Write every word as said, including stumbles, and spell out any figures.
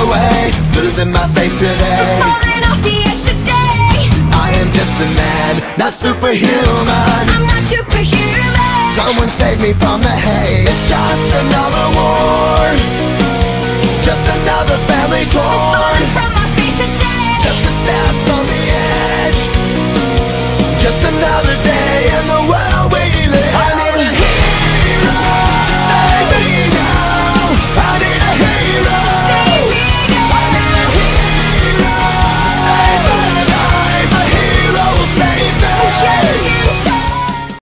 away, losing my faith today. Falling off the edge today. I am just a man, not superhuman. I'm not superhuman. Someone save me from the haze. It's just another war, just another family torn. Falling from my feet today. Just a step on the edge, just another